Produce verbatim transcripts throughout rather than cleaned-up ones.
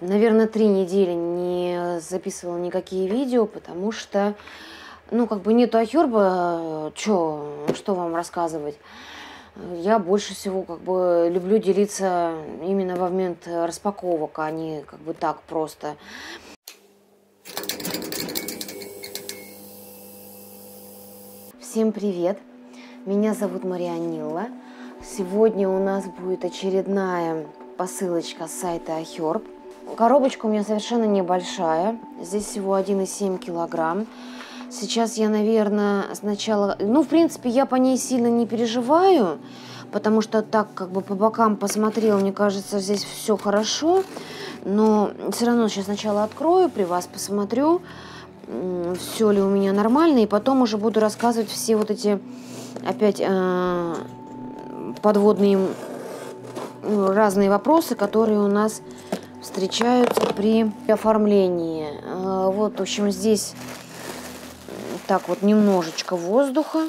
наверное, три недели не записывала никакие видео, потому что, ну, как бы нету ахерба, чё, что вам рассказывать. Я больше всего как бы люблю делиться именно во момент распаковок, а не как бы так просто. Всем привет! Меня зовут Марианилла. Сегодня у нас будет очередная посылочка с сайта Ахерб. Коробочка у меня совершенно небольшая. Здесь всего один и семь килограмм. Сейчас я, наверное, сначала... Ну, в принципе, я по ней сильно не переживаю, потому что так как бы по бокам посмотрела, мне кажется, здесь все хорошо. Но все равно сейчас сначала открою, при вас посмотрю, все ли у меня нормально, и потом уже буду рассказывать все вот эти опять э, подводные разные вопросы, которые у нас встречаются при оформлении. Э, вот, в общем, здесь так вот немножечко воздуха.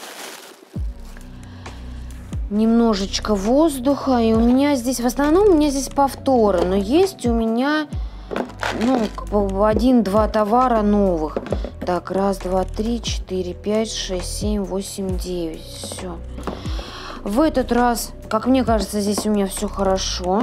Немножечко воздуха. И у меня здесь, в основном, у меня здесь повторы. Но есть у меня, ну, один-два товара новых. Так, раз, два, три, четыре, пять, шесть, семь, восемь, девять. Все. В этот раз, как мне кажется, здесь у меня все хорошо.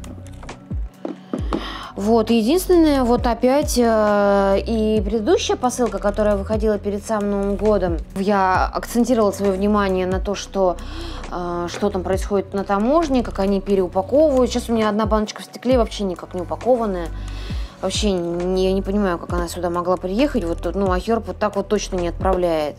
Вот, единственное, вот опять э, и предыдущая посылка, которая выходила перед самым Новым годом, я акцентировала свое внимание на то, что, э, что там происходит на таможне, как они переупаковывают. Сейчас у меня одна баночка в стекле вообще никак не упакованная. Вообще не, я не понимаю, как она сюда могла приехать. Вот, ну, Ахерб вот так вот точно не отправляет.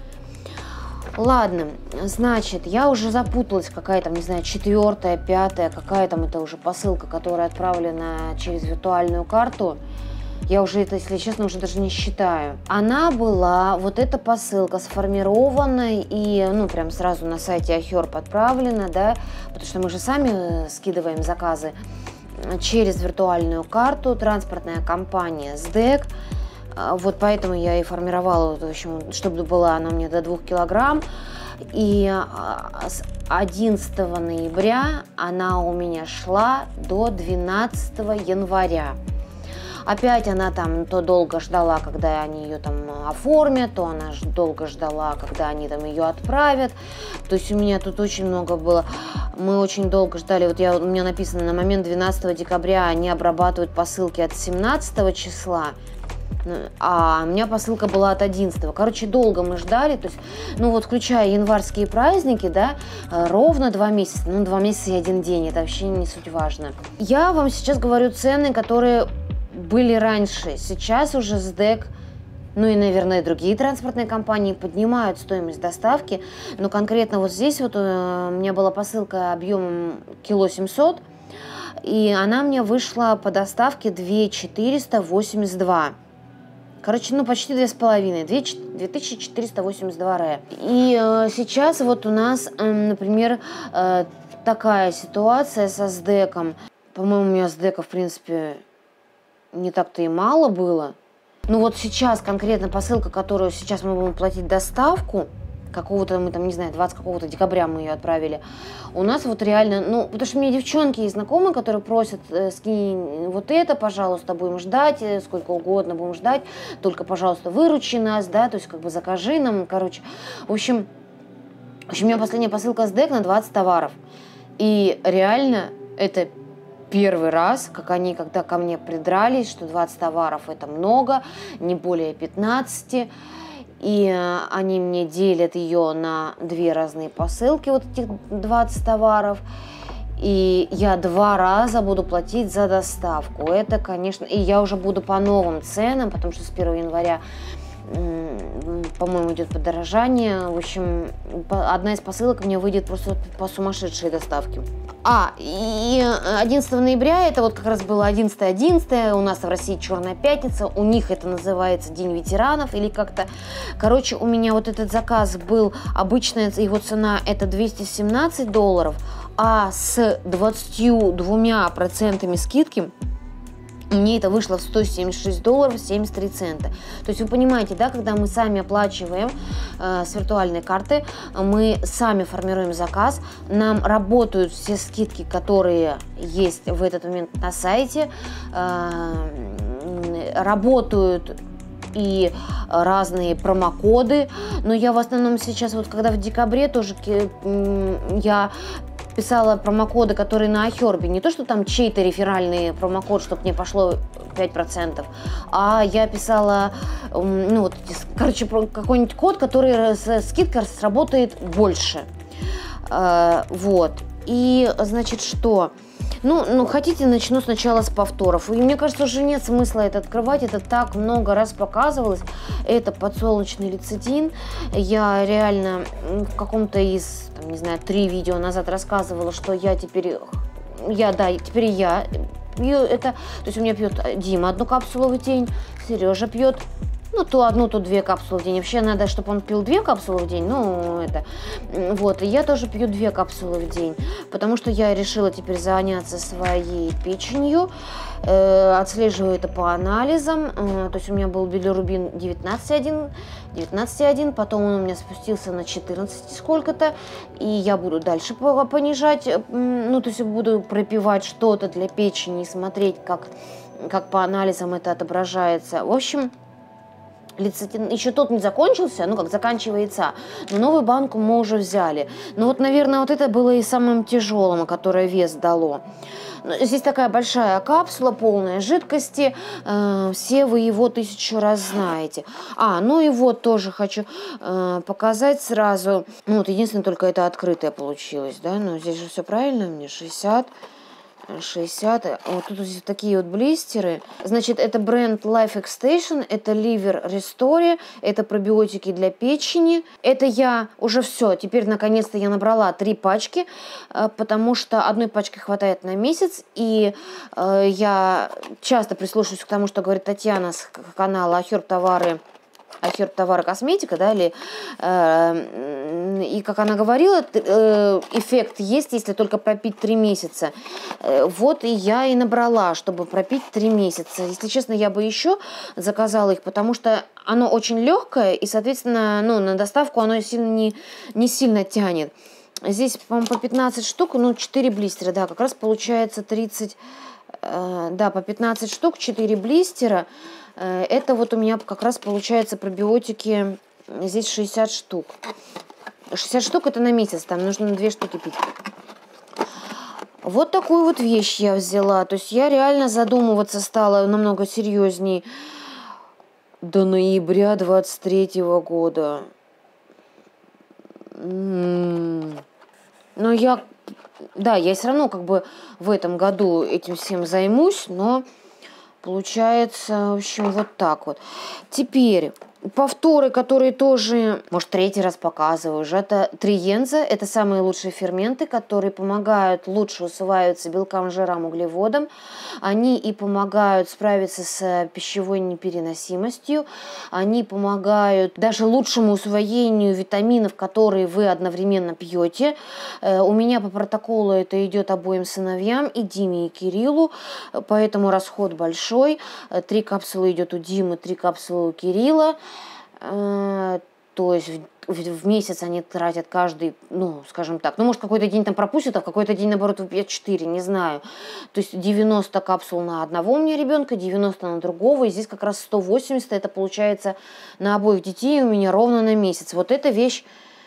Ладно, значит, я уже запуталась, какая там, не знаю, четвертая, пятая, какая там это уже посылка, которая отправлена через виртуальную карту. Я уже это, если честно, уже даже не считаю. Она была, вот эта посылка, сформированной и, ну, прям сразу на сайте Ахерб отправлена, да, потому что мы же сами скидываем заказы через виртуальную карту, транспортная компания СДЭК. Вот поэтому я и формировала, в общем, чтобы была она мне до двух килограмм. И с одиннадцатого ноября она у меня шла до двенадцатого января. Опять она там то долго ждала, когда они ее там оформят, то она долго ждала, когда они там ее отправят. То есть у меня тут очень много было. Мы очень долго ждали. Вот я, у меня написано, на момент двенадцатого декабря они обрабатывают посылки от семнадцатого числа. А у меня посылка была от одиннадцатого. Короче, долго мы ждали. То есть, ну вот, включая январские праздники, да, ровно два месяца. Ну, два месяца и один день. Это вообще не суть важно. Я вам сейчас говорю цены, которые были раньше. Сейчас уже СДЭК, ну и, наверное, и другие транспортные компании поднимают стоимость доставки. Но конкретно вот здесь вот у меня была посылка объемом кило семьсот. И она мне вышла по доставке две тысячи четыреста восемьдесят два. Короче, ну почти две с половиной, две тысячи четыреста восемьдесят два рэ. И э, сейчас вот у нас, э, например, э, такая ситуация со СДЭКом. По-моему, у меня СДЭКа, в принципе, не так-то и мало было. Ну вот сейчас конкретно посылка, которую сейчас мы будем платить доставку, какого-то мы там, не знаю, двадцатого какого-то декабря мы ее отправили. У нас вот реально, ну, потому что у меня девчонки и знакомые, которые просят, э, скинь вот это, пожалуйста, будем ждать, э, сколько угодно будем ждать, только, пожалуйста, выручи нас, да, то есть как бы закажи нам, короче. В общем, в общем, у меня последняя посылка СДЭК на двадцать товаров. И реально это первый раз, как они когда ко мне придрались, что двадцать товаров это много, не более пятнадцати. И они мне делят ее на две разные посылки, вот этих двадцать товаров. И я два раза буду платить за доставку. Это, конечно, и я уже буду по новым ценам, потому что с первого января, по-моему, идет подорожание. В общем, одна из посылок мне выйдет просто по сумасшедшей доставке. А, и одиннадцатого ноября, это вот как раз было одиннадцатое одиннадцатое, у нас в России Черная пятница, у них это называется День ветеранов или как-то. Короче, у меня вот этот заказ был, обычная его цена это двести семнадцать долларов, а с двадцатью двумя процентами скидки Мне это вышло в сто семьдесят шесть долларов семьдесят три цента. То есть вы понимаете, да, когда мы сами оплачиваем э, с виртуальной карты, мы сами формируем заказ, нам работают все скидки, которые есть в этот момент на сайте, э, работают и разные промокоды. Но я в основном сейчас, вот когда в декабре тоже я писала промокоды, которые на iHerb, не то, что там чей-то реферальный промокод, чтобы мне пошло пять процентов, а я писала, ну, вот, короче, какой-нибудь код, который с скидкой сработает больше. Вот. И, значит, что? Ну, ну, хотите, начну сначала с повторов. И мне кажется, уже нет смысла это открывать. Это так много раз показывалось. Это подсолнечный лецитин. Я реально в каком-то из, там, не знаю, три видео назад рассказывала, что я теперь, я, да, теперь я пью это. То есть у меня пьет Дима одну капсулу в день, Сережа пьет, ну, то одну, то две капсулы в день. Вообще надо, чтобы он пил две капсулы в день. Ну, это, вот. И я тоже пью две капсулы в день, потому что я решила теперь заняться своей печенью. Э, отслеживаю это по анализам. Э, то есть у меня был билирубин девятнадцать и один, девятнадцать и один, потом он у меня спустился на четырнадцать сколько-то. И я буду дальше понижать. Ну, то есть буду пропивать что-то для печени и смотреть, как, как по анализам это отображается. В общем, лецитин еще тот не закончился, ну как заканчивается, но новую банку мы уже взяли. Ну вот, наверное, вот это было и самым тяжелым, которое вес дало. Здесь такая большая капсула, полная жидкости, э, все вы его тысячу раз знаете. А, ну и вот тоже хочу э, показать сразу. Ну вот единственное, только это открытое получилось, да, но здесь же все правильно, мне шестьдесят. шестьдесят. Вот тут вот такие вот блистеры. Значит, это бренд Life Extension, это Liver Restore, это пробиотики для печени. Это я уже все. Теперь, наконец-то, я набрала три пачки, потому что одной пачки хватает на месяц. И э, я часто прислушиваюсь к тому, что говорит Татьяна с канала iHerb товары. iHerb товары косметика, да, или, э, и как она говорила, э, эффект есть, если только пропить три месяца. Э, вот и я и набрала, чтобы пропить три месяца. Если честно, я бы еще заказала их, потому что оно очень легкое, и, соответственно, ну, на доставку оно сильно не, не сильно тянет. Здесь, по-моему, по пятнадцать штук, ну, четыре блистера, да, как раз получается тридцать, э, да, по пятнадцать штук, четыре блистера. Это вот у меня как раз получается пробиотики, здесь шестьдесят штук. шестьдесят штук это на месяц, там нужно две штуки пить. Вот такую вот вещь я взяла. То есть я реально задумываться стала намного серьезней до ноября двадцать третьего года. Но я, да, я все равно как бы в этом году этим всем займусь, но получается, в общем, вот так вот. Теперь повторы, которые тоже, может, третий раз показываю уже, это триенза. Это самые лучшие ферменты, которые помогают лучше усваиваться белкам, жирам, углеводам. Они и помогают справиться с пищевой непереносимостью. Они помогают даже лучшему усвоению витаминов, которые вы одновременно пьете. У меня по протоколу это идет обоим сыновьям, и Диме, и Кириллу, поэтому расход большой. Три капсулы идет у Димы, три капсулы у Кирилла. То есть в, в месяц они тратят каждый, ну, скажем так, ну, может, какой-то день там пропустят, а в какой-то день, наоборот, выпьют четыре, не знаю. То есть девяносто капсул на одного у меня ребенка, девяносто на другого, и здесь как раз сто восемьдесят, это получается на обоих детей у меня ровно на месяц. Вот эта вещь,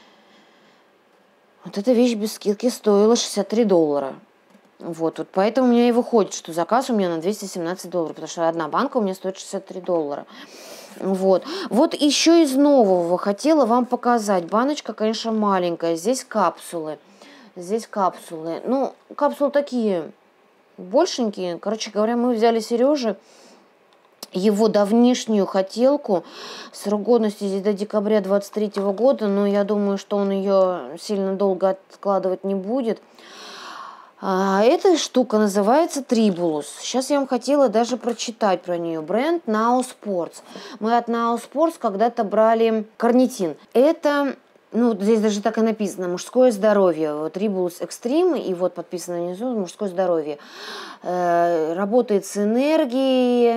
вот эта вещь без скидки стоила шестьдесят три доллара. Вот, вот поэтому у меня и выходит, что заказ у меня на двести семнадцать долларов, потому что одна банка у меня стоит шестьдесят три доллара. Вот. Вот еще из нового хотела вам показать. Баночка, конечно, маленькая. Здесь капсулы. Здесь капсулы. Ну, капсулы такие большенькие. Короче говоря, мы взяли Сереже его давнишнюю хотелку. Срок годности здесь до декабря двадцать третьего года, но я думаю, что он ее сильно долго откладывать не будет. А эта штука называется Tribulus. Сейчас я вам хотела даже прочитать про нее. Бренд Now Sports. Мы от Now Sports когда-то брали карнитин. Это Ну, вот здесь даже так и написано: мужское здоровье. Вот Ribulus Extreme, и вот подписано внизу мужское здоровье. Э, работает с энергией.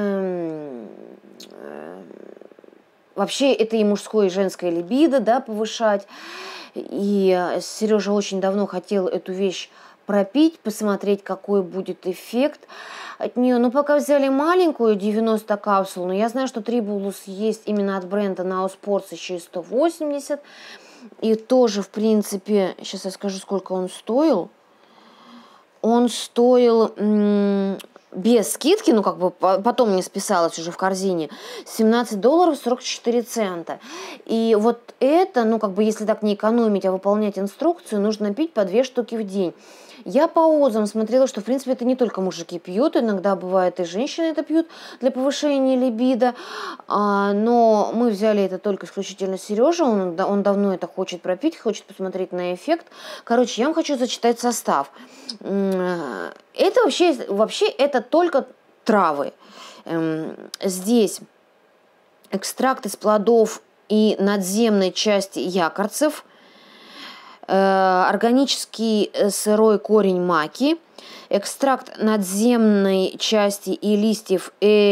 Э, вообще это и мужское, и женское либидо, да, повышать. И Сережа очень давно хотел эту вещь пропить, посмотреть, какой будет эффект от нее. Но пока взяли маленькую, девяносто капсул, но я знаю, что Tribulus есть именно от бренда Now Sports еще и сто восемьдесят. И тоже, в принципе, сейчас я скажу, сколько он стоил. Он стоил м- без скидки, ну как бы потом мне списалось уже в корзине, семнадцать долларов сорок четыре цента. И вот это, ну как бы если так не экономить, а выполнять инструкцию, нужно пить по две штуки в день. Я по отзывам смотрела, что в принципе это не только мужики пьют, иногда бывает и женщины это пьют для повышения либидо, а, но мы взяли это только исключительно Сережа, он, он давно это хочет пропить, хочет посмотреть на эффект. Короче, я вам хочу зачитать состав. Это вообще, вообще это только травы. Здесь экстракт из плодов и надземной части якорцев, органический сырой корень маки, экстракт надземной части и листьев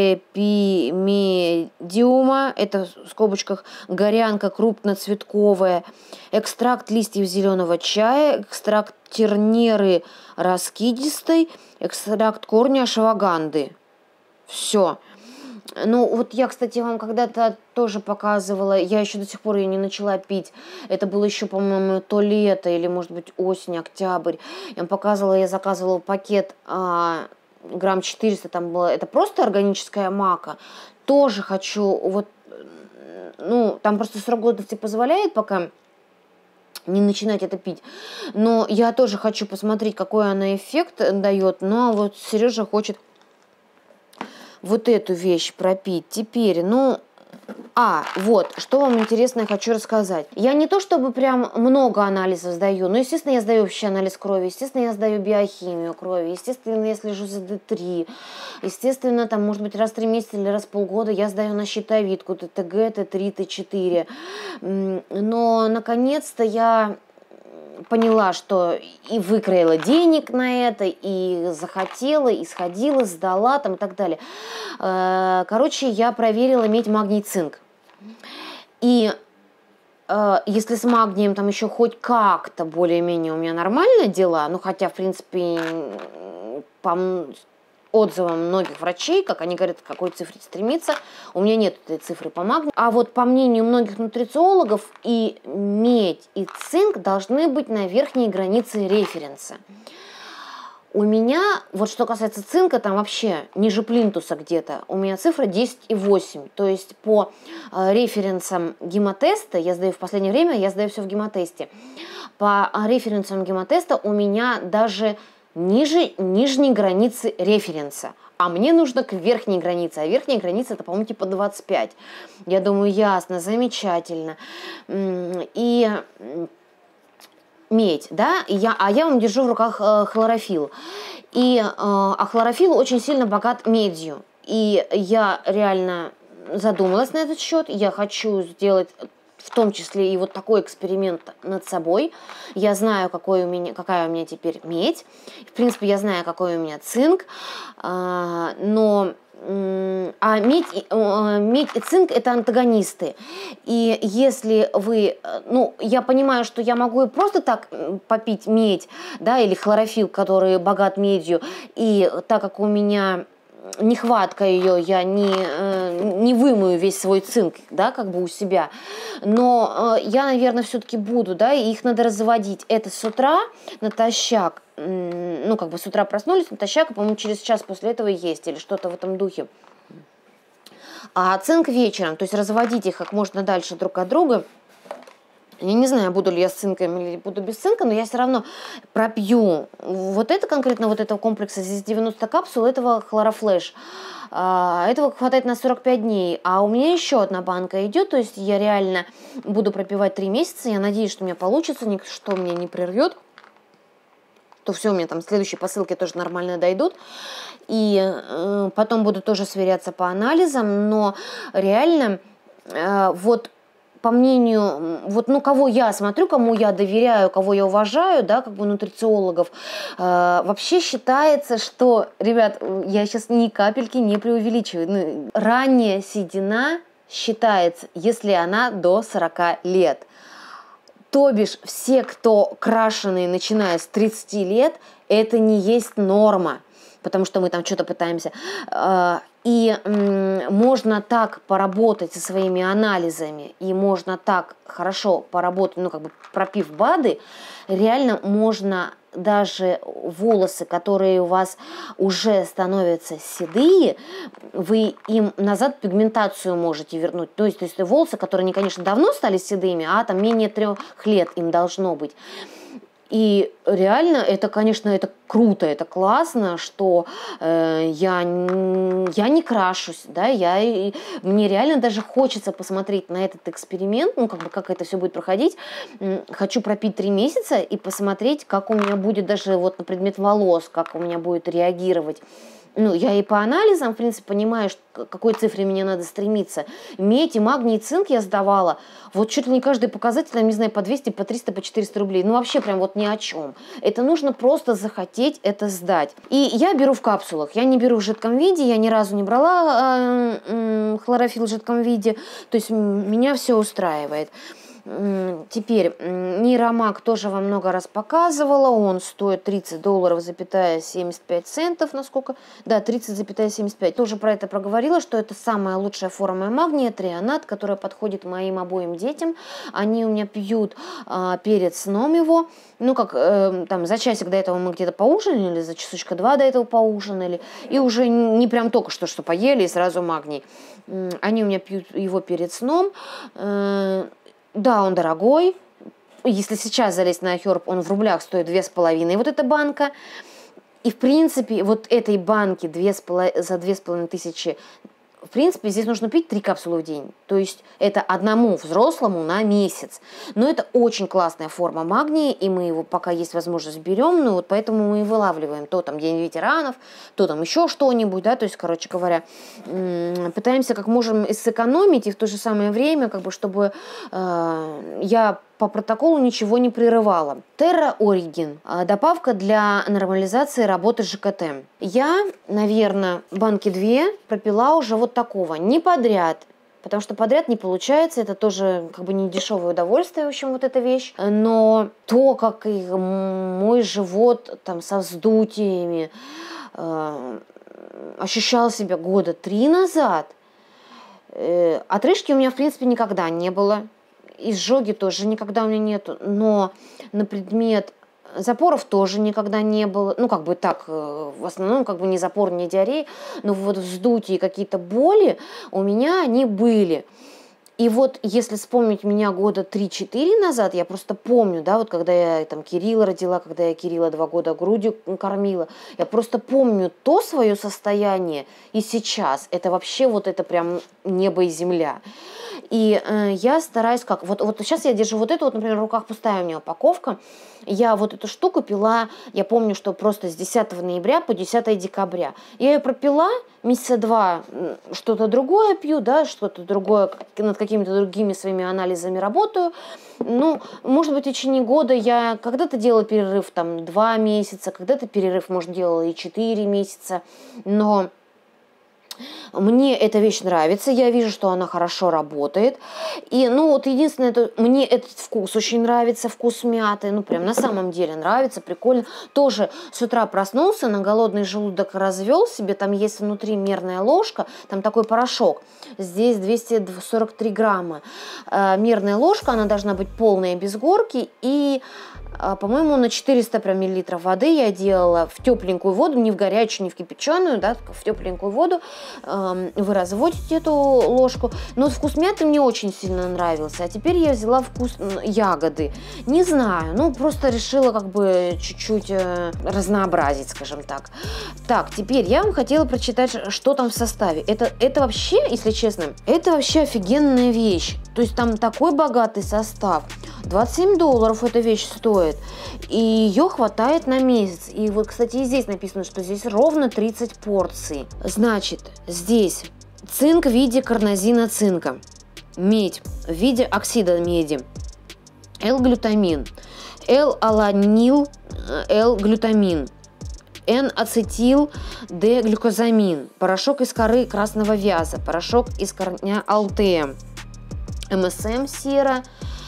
эпимедиума, это в скобочках горянка крупноцветковая, экстракт листьев зеленого чая, экстракт тернеры раскидистой, экстракт корня ашваганды. Все. Ну, вот я, кстати, вам когда-то тоже показывала, я еще до сих пор ее не начала пить. Это было еще, по-моему, то лето или, может быть, осень, октябрь. Я вам показывала, я заказывала пакет а, грамм четыреста, там было, это просто органическая мака. Тоже хочу, вот, ну, там просто срок годности позволяет пока не начинать это пить. Но я тоже хочу посмотреть, какой она эффект дает. Но вот Сережа хочет вот эту вещь пропить. Теперь, ну, а, вот, что вам интересно я хочу рассказать. Я не то чтобы прям много анализов сдаю, но, естественно, я сдаю вообще анализ крови, естественно, я сдаю биохимию крови, естественно, я слежу за дэ три, естественно, там, может быть, раз в три месяца или раз в полгода я сдаю на щитовидку тэ тэ гэ, тэ три, тэ четыре. Но, наконец-то, я поняла, что и выкроила денег на это, и захотела, и сходила, сдала там и так далее. Короче, я проверила медь, магний, цинк. И если с магнием там еще хоть как-то более-менее у меня нормально дела, ну хотя, в принципе, по отзывам многих врачей, как они говорят, к какой цифре стремиться, у меня нет этой цифры по магнию. А вот по мнению многих нутрициологов, и медь, и цинк должны быть на верхней границе референса. У меня, вот что касается цинка, там вообще ниже плинтуса где-то, у меня цифра десять и восемь. То есть по э, референсам гемотеста, я сдаю в последнее время, я сдаю все в гемотесте, по референсам гемотеста у меня даже ниже нижней границы референса. А мне нужно к верхней границе. А верхняя граница это, по-моему, типа двадцать пять. Я думаю, ясно, замечательно. И медь, да, и я, а я вам держу в руках э, хлорофилл. И, э, а хлорофилл очень сильно богат медью. И я реально задумалась на этот счет. Я хочу сделать в том числе и вот такой эксперимент над собой. Я знаю, какой у меня, какая у меня теперь медь. В принципе, я знаю, какой у меня цинк. Э, но... А медь, медь и цинк – это антагонисты. И если вы, ну, я понимаю, что я могу и просто так попить медь, да, или хлорофилл, который богат медью, и так как у меня нехватка ее, я не, не вымою весь свой цинк, да, как бы у себя. Но я, наверное, все-таки буду, да, и их надо разводить. Это с утра натощак, ну, как бы с утра проснулись, натощак, по-моему, через час после этого есть, или что-то в этом духе. А цинк вечером, то есть разводить их как можно дальше друг от друга. Я не знаю, буду ли я с цинком или буду без цинка, но я все равно пропью вот это конкретно, вот этого комплекса, здесь девяносто капсул, этого хлорофлэш. Этого хватает на сорок пять дней, а у меня еще одна банка идет, то есть я реально буду пропивать три месяца, я надеюсь, что у меня получится, ничто меня не прервет, то все, у меня там следующие посылки тоже нормально дойдут, и э, потом буду тоже сверяться по анализам, но реально э, вот по мнению, вот, ну, кого я смотрю, кому я доверяю, кого я уважаю, да, как бы нутрициологов, э, вообще считается, что, ребят, я сейчас ни капельки не преувеличиваю, ну, ранняя седина считается, если она до сорока лет. То бишь, все, кто крашеные, начиная с тридцати лет, это не есть норма, потому что мы там что-то пытаемся. И можно так поработать со своими анализами, и можно так хорошо поработать, ну, как бы пропив БАДы, реально можно даже волосы, которые у вас уже становятся седые, вы им назад пигментацию можете вернуть. То есть, то есть волосы, которые, они, конечно, давно стали седыми, а там менее трех лет им должно быть. И реально это, конечно, это круто, это классно, что э, я, я не крашусь, да, я, и, мне реально даже хочется посмотреть на этот эксперимент, ну, как бы, как это все будет проходить. Хочу пропить три месяца и посмотреть, как у меня будет даже вот на предмет волос, как у меня будет реагировать. Ну, я и по анализам, в принципе, понимаю, к какой цифре мне надо стремиться. Медь и магний, и цинк я сдавала. Вот чуть ли не каждый показатель, там, не знаю, по двести, по триста, по четыреста рублей. Ну, вообще прям вот ни о чем. Это нужно просто захотеть это сдать. И я беру в капсулах. Я не беру в жидком виде. Я ни разу не брала э, э, хлорофилл в жидком виде. То есть меня все устраивает. Теперь нейромаг тоже вам много раз показывала. Он стоит тридцать долларов, запятая семьдесят пять центов, насколько? Да, тридцать, семьдесят пять. Тоже про это проговорила, что это самая лучшая форма магния, трионат, которая подходит моим обоим детям. Они у меня пьют а, перед сном его. Ну, как э, там за часик до этого мы где-то поужинали, за часочка два до этого поужинали. И уже не прям только что, что поели, и сразу магний. Они у меня пьют его перед сном. Да, он дорогой. Если сейчас залезть на iHerb, он в рублях стоит две с половиной. Вот эта банка. И, в принципе, вот этой банки две с половиной, за две с половиной тысячи, в принципе, здесь нужно пить три капсулы в день. То есть это одному взрослому на месяц. Но это очень классная форма магния, и мы его, пока есть возможность, берем. Ну вот поэтому мы и вылавливаем то там День ветеранов, то там еще что-нибудь, да, то есть, короче говоря, пытаемся как можем сэкономить, и в то же самое время, как бы, чтобы э, я по протоколу ничего не прерывала. Terra Origin. Добавка для нормализации работы ЖКТ. Я, наверное, банки две пропила уже вот такого. Не подряд. Потому что подряд не получается. Это тоже как бы не дешевое удовольствие, в общем, вот эта вещь. Но то, как и мой живот там со вздутиями э, ощущал себя года три назад, э, отрыжки у меня, в принципе, никогда не было. Изжоги тоже никогда у меня нету, но на предмет запоров тоже никогда не было. Ну, как бы так, в основном, как бы не запор, не диарея, но вот вздутие и какие-то боли у меня они были. И вот если вспомнить меня года три-четыре назад, я просто помню, да, вот когда я там Кирилла родила, когда я Кирилла два года грудью кормила, я просто помню то свое состояние и сейчас. Это вообще вот это прям небо и земля. И э, я стараюсь как... Вот, вот сейчас я держу вот эту, вот, например, в руках пустая у меня упаковка. Я вот эту штуку пила, я помню, что просто с десятого ноября по десятое декабря. Я ее пропила, месяца два что-то другое пью, да, что-то другое, над какими-то другими своими анализами работаю. Ну, может быть, в течение года я когда-то делала перерыв там два месяца, когда-то перерыв, может, делала и четыре месяца, но... Мне эта вещь нравится, я вижу, что она хорошо работает. И, ну, вот единственное, это, мне этот вкус очень нравится, вкус мяты. Ну, прям на самом деле нравится, прикольно. Тоже с утра проснулся, на голодный желудок развел себе. Там есть внутри мерная ложка, там такой порошок. Здесь двести сорок три грамма. Мерная ложка, она должна быть полная, без горки. И... по-моему, на четыреста миллилитров воды я делала в тепленькую воду, не в горячую, не в кипяченую, да, в тепленькую воду. Вы разводите эту ложку. Но вкус мяты мне очень сильно нравился. А теперь я взяла вкус ягоды. Не знаю, ну просто решила как бы чуть-чуть разнообразить, скажем так. Так, теперь я вам хотела прочитать, что там в составе. Это, это вообще, если честно, это вообще офигенная вещь. То есть там такой богатый состав. двадцать семь долларов эта вещь стоит. И ее хватает на месяц. И вот, кстати, и здесь написано, что здесь ровно тридцать порций. Значит, здесь цинк в виде карнозина цинка. медь в виде оксида меди, L-глютамин, L-аланил, L-глютамин, Н-ацетил-Д-глюкозамин, порошок из коры красного вяза, порошок из корня алтея, эм эс эм-сера,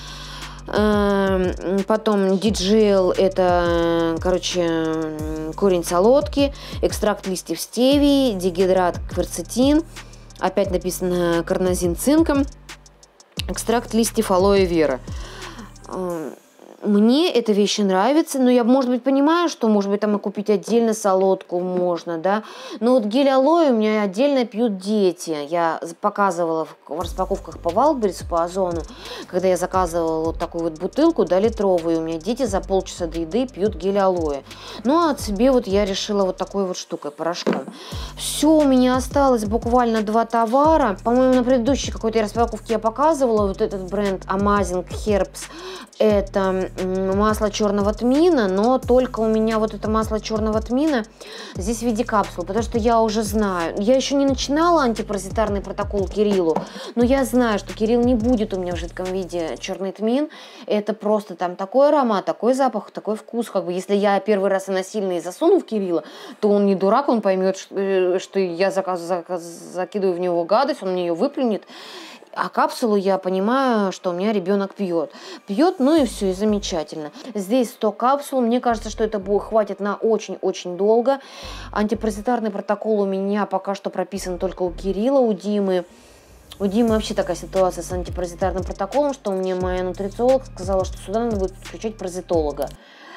потом ди джи эл, это, короче, корень солодки, экстракт листьев стевии, дигидрат кверцетин, опять написано карнозин цинком, экстракт листьев алоэ вера. Мне эта вещь нравится, но я, может быть, понимаю, что, может быть, там и купить отдельно солодку можно, да. Но вот гель алоэ у меня отдельно пьют дети. Я показывала в распаковках по Вайлдберрис, по Озону, когда я заказывала вот такую вот бутылку, да, литровую, у меня дети за полчаса до еды пьют гель алоэ. Ну, а себе вот я решила вот такой вот штукой, порошком. Все, у меня осталось буквально два товара. По-моему, на предыдущей какой-то распаковке я показывала вот этот бренд Amazing Herbs. Это масло черного тмина, но только у меня вот это масло черного тмина здесь в виде капсул, потому что я уже знаю, я еще не начинала антипаразитарный протокол Кириллу, но я знаю, что Кирилл не будет у меня в жидком виде черный тмин, это просто там такой аромат, такой запах, такой вкус, как бы если я первый раз и насильно и засуну в Кирилла, то он не дурак, он поймет, что, что я заказ, заказ, закидываю в него гадость, он мне ее выплюнет. А капсулу я понимаю, что у меня ребенок пьет. Пьет, ну и все, и замечательно. Здесь сто капсул. Мне кажется, что это будет, хватит на очень-очень долго. Антипаразитарный протокол у меня пока что прописан только у Кирилла, у Димы. У Димы вообще такая ситуация с антипаразитарным протоколом, что мне моя нутрициолог сказала, что сюда надо будет подключать паразитолога.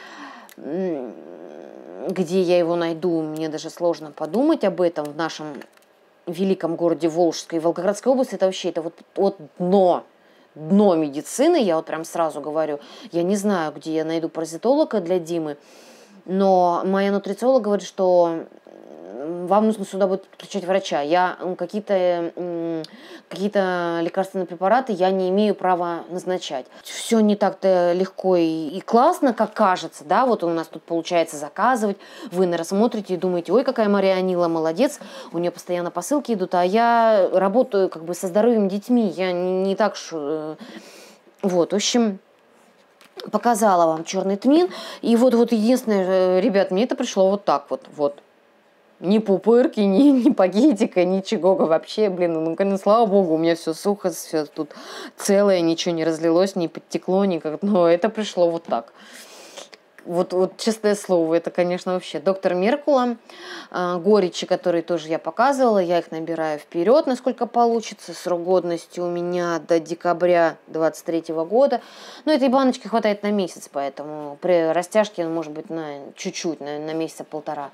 Где я его найду, мне даже сложно подумать об этом в нашем великом городе Волжской и Волгоградской области. Это вообще это вот, вот дно, дно медицины, я вот прям сразу говорю. Я не знаю, где я найду паразитолога для Димы, но моя нутрициолог говорит, что вам нужно сюда будет подключать врача. Я какие-то какие-то лекарственные препараты я не имею права назначать. Все не так-то легко и, и классно, как кажется, да, вот у нас тут получается заказывать, вы, наверное, смотрите и думаете, ой, какая Мария Анила, молодец, у нее постоянно посылки идут, а я работаю как бы со здоровыми детьми, я не, не так что... Вот, в общем... Показала вам черный тмин, и вот, вот единственное, ребят, мне это пришло вот так вот, вот. Ни пупырки, ни, ни пакетика, ничего вообще, блин, ну, ну, слава богу, у меня все сухо, все тут целое, ничего не разлилось, не подтекло никак, но это пришло вот так. Вот, вот честное слово, это, конечно, вообще доктор Меркула, э, горечи, которые тоже я показывала, я их набираю вперед, насколько получится. Срок годности у меня до декабря двадцать третьего года. Но этой баночки хватает на месяц, поэтому при растяжке, может быть, на чуть-чуть, на, на месяца полтора.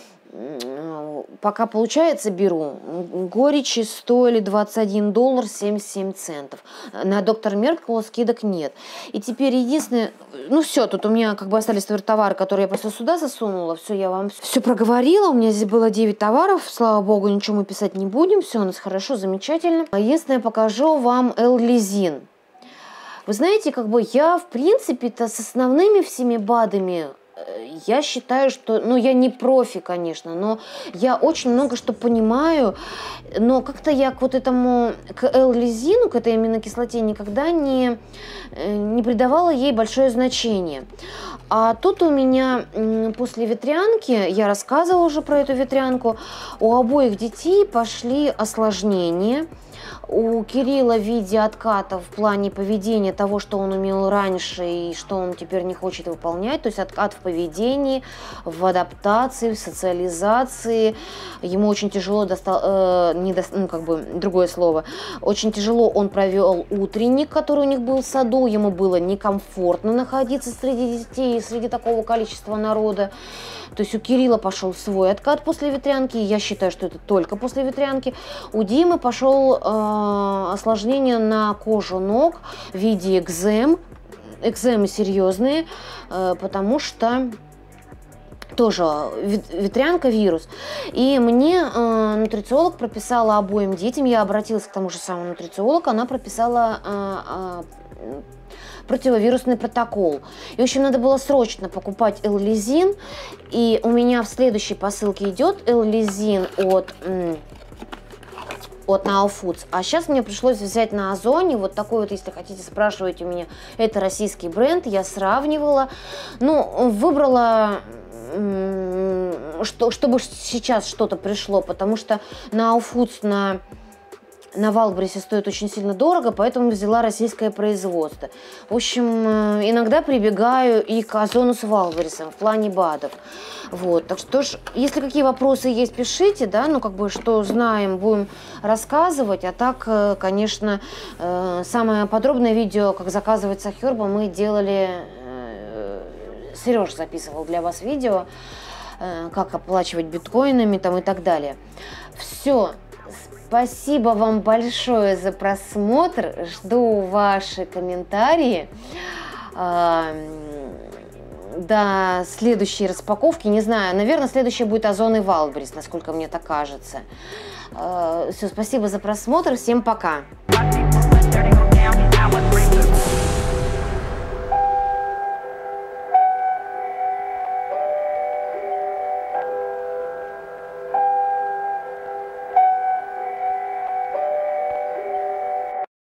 Пока получается, беру. Горечи стоили двадцать один доллар семьдесят семь центов. На доктор Меркула скидок нет. И теперь единственное... Ну все, тут у меня как бы остались товары, которые я просто сюда засунула. Все, я вам все проговорила. У меня здесь было девять товаров. Слава богу, ничего мы писать не будем. Все у нас хорошо, замечательно. Единственное, покажу вам L-лизин. Вы знаете, как бы я, в принципе-то, с основными всеми БАДами... Я считаю, что, ну, я не профи, конечно, но я очень много что понимаю, но как-то я к вот этому, к L-лизину, к этой аминокислоте никогда не, не придавала ей большое значение. А тут у меня после ветрянки, я рассказывала уже про эту ветрянку, у обоих детей пошли осложнения. У Кирилла в виде отката в плане поведения того, что он умел раньше и что он теперь не хочет выполнять. То есть откат в поведении, в адаптации, в социализации. Ему очень тяжело достал, э, не до, ну, как бы другое слово, очень тяжело он провел утренник, который у них был в саду. Ему было некомфортно находиться среди детей, среди такого количества народа. То есть у Кирилла пошел свой откат после ветрянки, я считаю, что это только после ветрянки. У Димы пошел э, осложнение на кожу ног в виде экзем, экземы серьезные, э, потому что тоже ветрянка, вирус. И мне э, нутрициолог прописала обоим детям, я обратилась к тому же самому нутрициологу, она прописала э, э, противовирусный протокол. И, в общем, надо было срочно покупать L-лизин. И у меня в следующей посылке идет L-лизин от, от Now Foods. А сейчас мне пришлось взять на Озоне вот такой вот, если хотите, спрашиваете у меня, это российский бренд, я сравнивала, ну, выбрала, что, чтобы сейчас что-то пришло, потому что Now Foods на... на Валбрисе стоит очень сильно дорого, поэтому взяла российское производство. В общем, иногда прибегаю и к Озону с Валбрисом в плане БАДов. Вот, так что ж, если какие вопросы есть, пишите, да, ну как бы что знаем, будем рассказывать, а так, конечно, самое подробное видео, как заказывать Сахерба, мы делали, Сережа записывал для вас видео, как оплачивать биткоинами там и так далее. Все. Спасибо вам большое за просмотр. Жду ваши комментарии. До следующей распаковки. Не знаю, наверное, следующая будет Озон и Валбрис, насколько мне так кажется. Все, спасибо за просмотр. Всем пока.